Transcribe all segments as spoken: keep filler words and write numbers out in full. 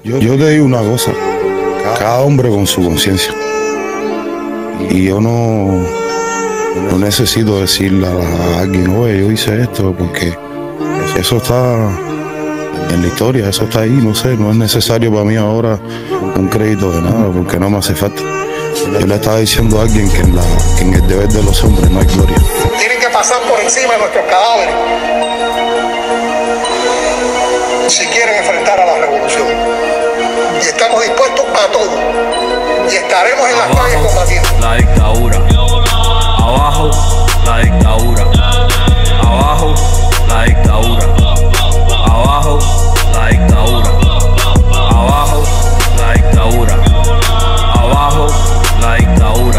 Yo, yo te digo una cosa, cada hombre con su conciencia. Y yo no, no necesito decirle a alguien, oye, yo hice esto, porque eso está en la historia, eso está ahí, no sé, no es necesario para mí ahora un crédito de nada, porque no me hace falta. Yo le estaba diciendo a alguien que en, la, que en el deber de los hombres no hay gloria. Tienen que pasar por encima de nuestros cadáveres si quieren enfrentar a la revolución. Y estamos dispuestos a todo. Y estaremos en las calles combatiendo. La dictadura. Abajo, la dictadura. Abajo, la dictadura. Abajo, la dictadura. Abajo, la dictadura. Abajo, la dictadura.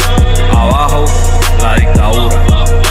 Abajo, la dictadura.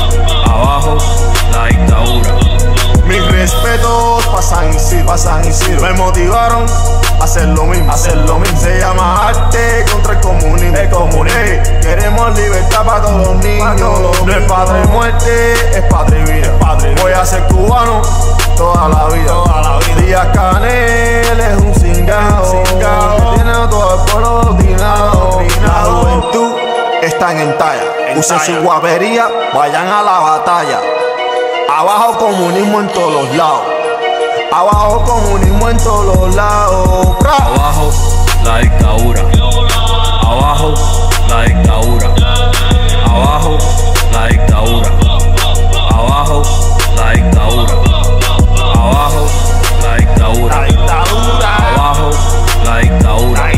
Abajo, la dictadura. Mis respetos pasan y San pasan y Isidro. Me motivaron a hacer lo mismo, a hacer lo mismo. Se llama arte contra el comunismo. El comunismo. Hey, queremos libertad para todos los niños. Todos no es padre muerte, es padre vida. Padre Voy a ser cubano toda la vida. Toda la vida. Díaz Canel es un cingado, cingado. Tiene a todo el pueblo obstinado. La juventud están en talla. En Usen talla. Su guapería, vayan a la batalla. Abajo comunismo en todos los lados. Abajo comunismo en todos los lados. Abajo la dictadura. Abajo la dictadura. Abajo la dictadura. Abajo la dictadura. Abajo la dictadura. Abajo la dictadura.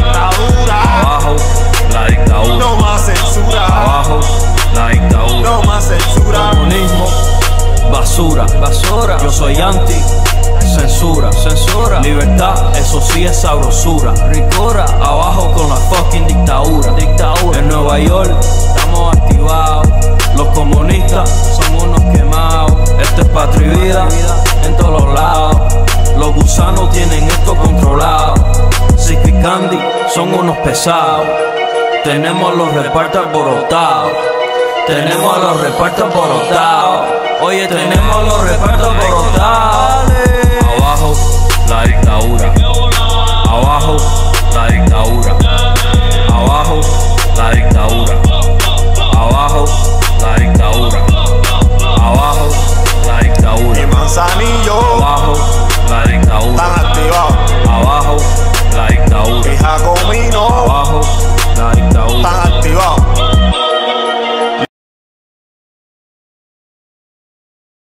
Abajo la dictadura. No más censura. Abajo la dictadura. No más censura. Comunismo, basura, basura. Yo soy anti censura, censura. Libertad, eso sí es sabrosura. Ricura, abajo con la fucking dictadura. Dictadura. En Nueva York estamos activados. Los comunistas son unos quemados. Esto es patria y vida en todos los lados. Los gusanos tienen esto controlado. Sicky Candy son unos pesados. Tenemos los repartos alborotados. Tenemos a los repartos alborotados. Oye, tenemos los repartos alborotados. Abajo la dictadura. Abajo la dictadura. Abajo la dictadura. Abajo la dictadura. Abajo la dictadura. Y Manzanillo